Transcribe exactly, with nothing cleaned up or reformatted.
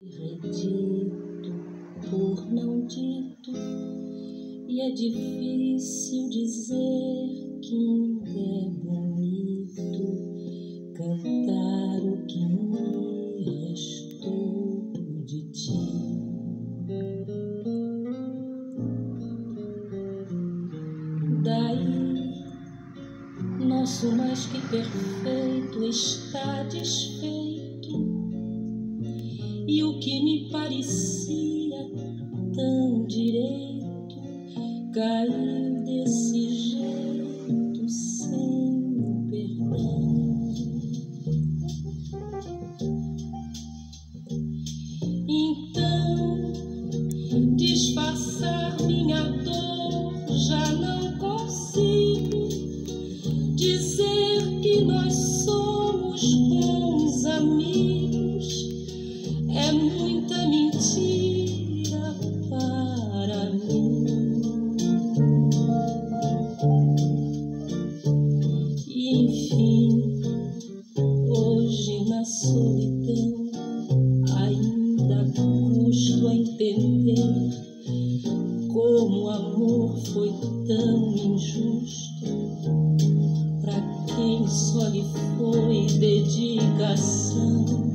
Dito por não dito, e é difícil dizer que ainda é bonito cantar o que me restou de ti. Daí, nosso mais que perfeito está desfeito, e o que me parecia tão direito caiu desse jeito sem perdão. Então, disfarçar minha dor já não consigo, dizer que nós somos bons amigos é muita mentira para mim. E enfim, hoje na solidão ainda custo a entender como o amor foi tão injusto pra quem só lhe foi dedicação.